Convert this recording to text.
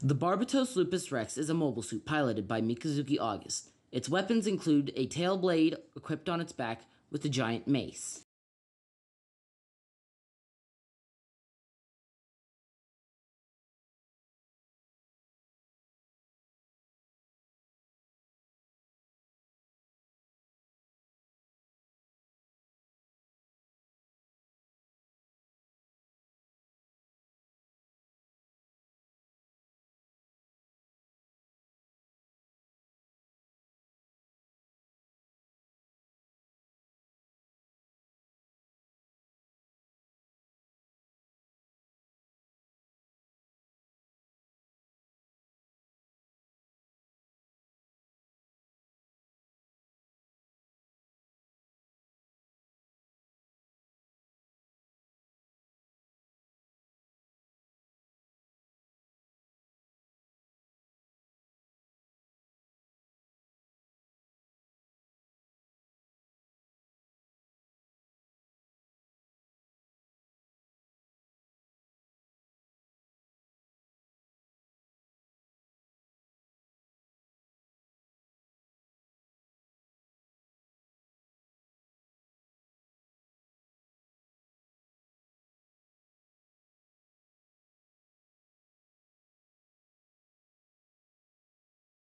The Barbatos Lupus Rex is a mobile suit piloted by Mikazuki August. Its weapons include a tail blade equipped on its back with a giant mace.